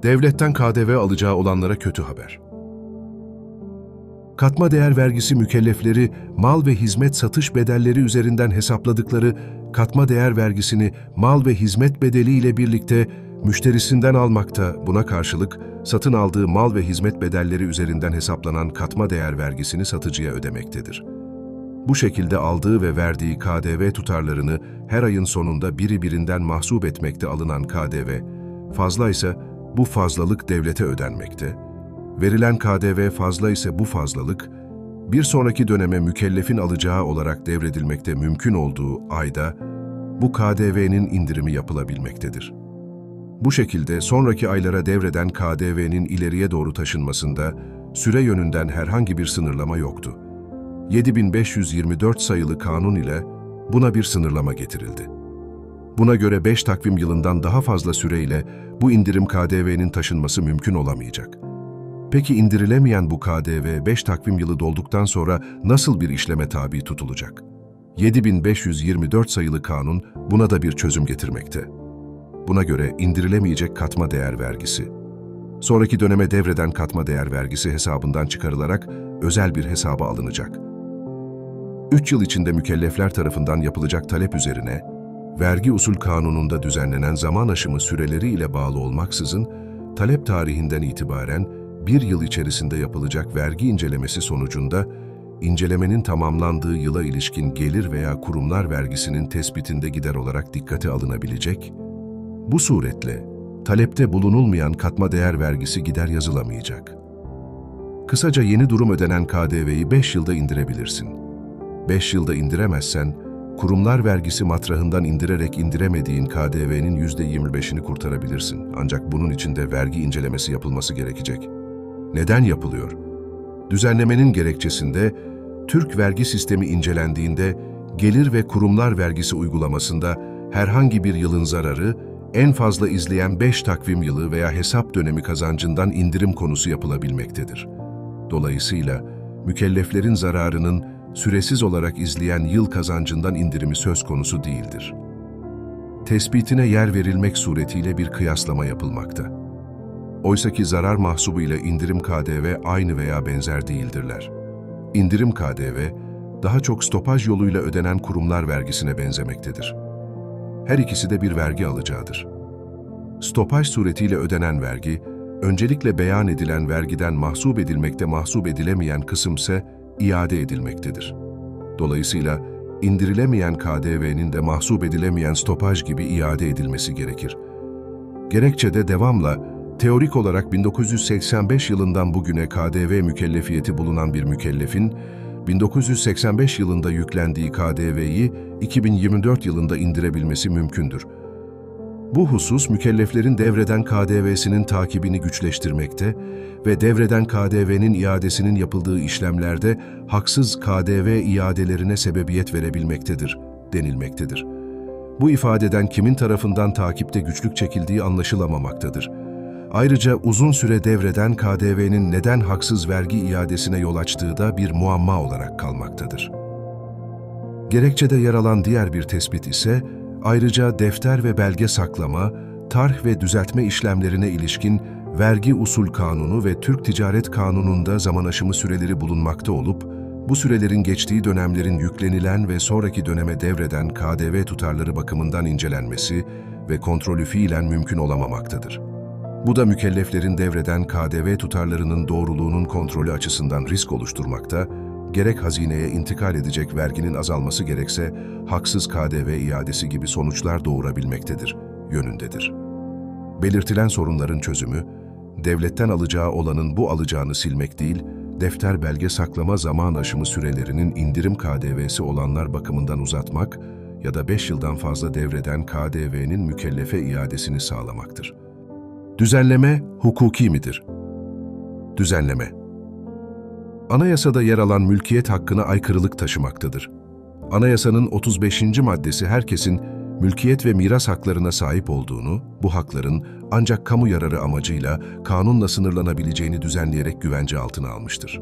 Devletten KDV alacağı olanlara kötü haber. Katma değer vergisi mükellefleri mal ve hizmet satış bedelleri üzerinden hesapladıkları katma değer vergisini mal ve hizmet bedeli ile birlikte müşterisinden almakta, buna karşılık satın aldığı mal ve hizmet bedelleri üzerinden hesaplanan katma değer vergisini satıcıya ödemektedir. Bu şekilde aldığı ve verdiği KDV tutarlarını her ayın sonunda biri birinden mahsup etmekte alınan KDV, fazlaysa bu fazlalık devlete ödenmekte, verilen KDV fazla ise bu fazlalık, bir sonraki döneme mükellefin alacağı olarak devredilmekte mümkün olduğu ayda bu KDV'nin indirimi yapılabilmektedir. Bu şekilde sonraki aylara devreden KDV'nin ileriye doğru taşınmasında süre yönünden herhangi bir sınırlama yoktu. 7524 sayılı kanun ile buna bir sınırlama getirildi. Buna göre 5 takvim yılından daha fazla süreyle bu indirim KDV'nin taşınması mümkün olamayacak. Peki indirilemeyen bu KDV 5 takvim yılı dolduktan sonra nasıl bir işleme tabi tutulacak? 7524 sayılı kanun buna da bir çözüm getirmekte. Buna göre indirilemeyecek katma değer vergisi, sonraki döneme devreden katma değer vergisi hesabından çıkarılarak özel bir hesaba alınacak. 3 yıl içinde mükellefler tarafından yapılacak talep üzerine, vergi usul kanununda düzenlenen zaman aşımı süreleri ile bağlı olmaksızın, talep tarihinden itibaren 1 yıl içerisinde yapılacak vergi incelemesi sonucunda, incelemenin tamamlandığı yıla ilişkin gelir veya kurumlar vergisinin tespitinde gider olarak dikkate alınabilecek, bu suretle talepte bulunulmayan katma değer vergisi gider yazılamayacak. Kısaca yeni durum ödenen KDV'yi 5 yılda indirebilirsin. 5 yılda indiremezsen, kurumlar vergisi matrahından indirerek indiremediğin KDV'nin %25'ini kurtarabilirsin. Ancak bunun için de vergi incelemesi yapılması gerekecek. Neden yapılıyor? Düzenlemenin gerekçesinde, Türk vergi sistemi incelendiğinde, gelir ve kurumlar vergisi uygulamasında herhangi bir yılın zararı, en fazla izleyen 5 takvim yılı veya hesap dönemi kazancından indirim konusu yapılabilmektedir. Dolayısıyla, mükelleflerin zararının süresiz olarak izleyen yıl kazancından indirimi söz konusu değildir. Tespitine yer verilmek suretiyle bir kıyaslama yapılmakta. Oysaki zarar mahsubu ile indirim KDV aynı veya benzer değildirler. İndirim KDV, daha çok stopaj yoluyla ödenen kurumlar vergisine benzemektedir. Her ikisi de bir vergi alacağıdır. Stopaj suretiyle ödenen vergi, öncelikle beyan edilen vergiden mahsup edilmekte mahsup edilemeyen kısımse iade edilmektedir. Dolayısıyla indirilemeyen KDV'nin de mahsup edilemeyen stopaj gibi iade edilmesi gerekir. Gerekçede devamla, teorik olarak 1985 yılından bugüne KDV mükellefiyeti bulunan bir mükellefin, 1985 yılında yüklendiği KDV'yi 2024 yılında indirebilmesi mümkündür. Bu husus, mükelleflerin devreden KDV'sinin takibini güçleştirmekte ve devreden KDV'nin iadesinin yapıldığı işlemlerde haksız KDV iadelerine sebebiyet verebilmektedir, denilmektedir. Bu ifadeden kimin tarafından takipte güçlük çekildiği anlaşılamamaktadır. Ayrıca uzun süre devreden KDV'nin neden haksız vergi iadesine yol açtığı da bir muamma olarak kalmaktadır. Gerekçede yer alan diğer bir tespit ise, ayrıca defter ve belge saklama, tarh ve düzeltme işlemlerine ilişkin Vergi Usul Kanunu ve Türk Ticaret Kanunu'nda zaman aşımı süreleri bulunmakta olup, bu sürelerin geçtiği dönemlerin yüklenilen ve sonraki döneme devreden KDV tutarları bakımından incelenmesi ve kontrolü fiilen mümkün olamamaktadır. Bu da mükelleflerin devreden KDV tutarlarının doğruluğunun kontrolü açısından risk oluşturmakta, gerek hazineye intikal edecek verginin azalması gerekse haksız KDV iadesi gibi sonuçlar doğurabilmektedir, yönündedir. Belirtilen sorunların çözümü, devletten alacağı olanın bu alacağını silmek değil, defter belge saklama zaman aşımı sürelerinin indirim KDV'si olanlar bakımından uzatmak ya da 5 yıldan fazla devreden KDV'nin mükellefe iadesini sağlamaktır. Düzenleme hukuki midir? Düzenleme, Anayasada yer alan mülkiyet hakkına aykırılık taşımaktadır. Anayasanın 35. maddesi herkesin mülkiyet ve miras haklarına sahip olduğunu, bu hakların ancak kamu yararı amacıyla kanunla sınırlanabileceğini düzenleyerek güvence altına almıştır.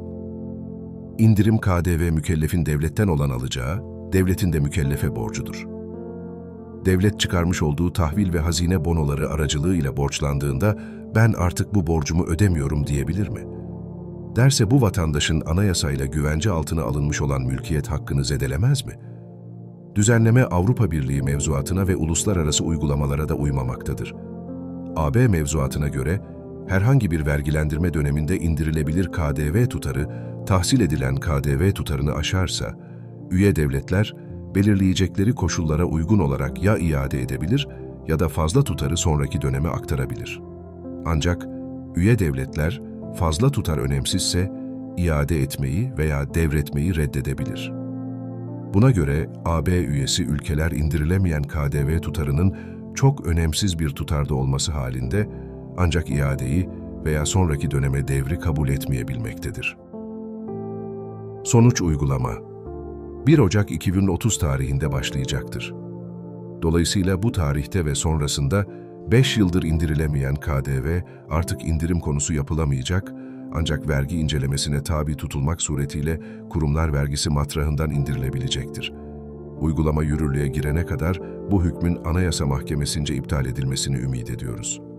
İndirim KDV mükellefin devletten olan alacağı, devletin de mükellefe borcudur. Devlet çıkarmış olduğu tahvil ve hazine bonoları aracılığıyla borçlandığında, ben artık bu borcumu ödemiyorum diyebilir mi? Derse bu vatandaşın anayasayla güvence altına alınmış olan mülkiyet hakkını zedelemez mi? Düzenleme Avrupa Birliği mevzuatına ve uluslararası uygulamalara da uymamaktadır. AB mevzuatına göre herhangi bir vergilendirme döneminde indirilebilir KDV tutarı, tahsil edilen KDV tutarını aşarsa, üye devletler belirleyecekleri koşullara uygun olarak ya iade edebilir ya da fazla tutarı sonraki döneme aktarabilir. Ancak üye devletler fazla tutar önemsizse iade etmeyi veya devretmeyi reddedebilir. Buna göre AB üyesi ülkeler indirilemeyen KDV tutarının çok önemsiz bir tutarda olması halinde ancak iadeyi veya sonraki döneme devri kabul etmeyebilmektedir. Sonuç uygulama 1 Ocak 2030 tarihinde başlayacaktır. Dolayısıyla bu tarihte ve sonrasında 5 yıldır indirilemeyen KDV artık indirim konusu yapılamayacak, ancak vergi incelemesine tabi tutulmak suretiyle kurumlar vergisi matrahından indirilebilecektir. Uygulama yürürlüğe girene kadar bu hükmün Anayasa Mahkemesi'nce iptal edilmesini ümit ediyoruz.